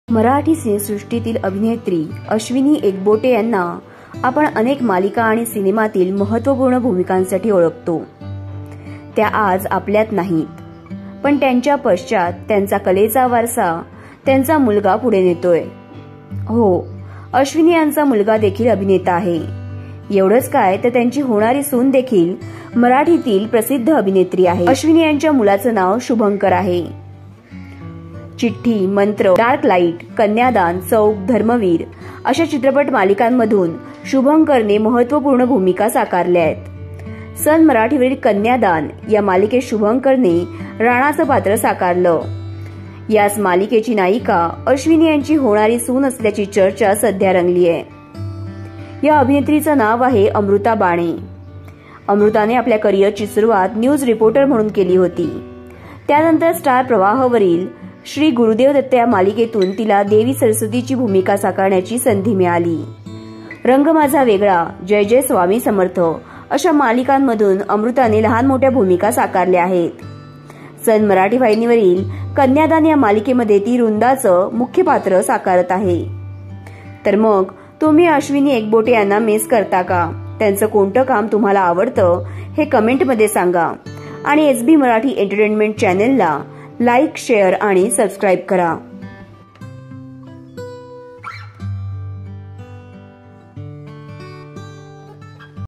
मराठी सिनेसृष्टीतील अभिनेत्री अश्विनी एकबोटे यांना आपण अनेक मालिका आणि सिनेमातील महत्त्वपूर्ण भूमिकांसाठी ओळखतो। त्या आज आपल्यात नाहीत, पण त्यांच्या पश्चात त्यांचा कलेचा वारसा त्यांचा मुलगा पुढे नेतोय। हो, अश्विनी यांचा मुलगा देखील अभिनेता आहे। एवढंच काय तर त्यांची होणारी सून देखील मराठीतील प्रसिद्ध अभिनेत्री आहे। अश्विनी यांच्या मुलाचं नाव शुभंकर आहे। चिठ्ठी, मंत्र, डार्क लाईट, कन्यादान, चौक, धर्मवीर अशा चित्रपट मालिकांमधून शुभंकरने महत्त्वपूर्ण भूमिका साकारल्या आहेत। सन मराठीवरील कन्यादान या मालिकेत शुभंकरने राणाचं पात्र साकारलं। याच मालिकेची नायिका अश्विनी यांची होणारी सून असल्याची चर्चा सध्या रंगली आहे। या अभिनेत्रीचं नाव आहे अमृता बाणे। अमृताने आपल्या करिअरची सुरुवात न्यूज रिपोर्टर म्हणून केली होती। त्यानंतर स्टार प्रवाहवरील श्री गुरुदेव दत्त या मालिकेतून तिला देवी सरस्वतीची भूमिका साकारण्याची संधी मिळाली। रंग माझा वेगळा, जय जय स्वामी समर्थ अशा मालिकांमधून अमृताने लहान मोठ्या भूमिका साकारल्या आहेत। सन मराठी वाहिनीवरील कन्यादान या मालिकेमध्ये ती वृंदाचं मुख्य पात्र साकारत आहे। तर मग तुम्ही अश्विनी एकबोटे यांना मिस करता का? त्यांचं कोणतं काम तुम्हाला आवडतं हे कमेंटमध्ये सांगा आणि SB मराठी एंटरटेनमेंट चॅनलला लाईक, शेअर आणि सबस्क्राईब करा।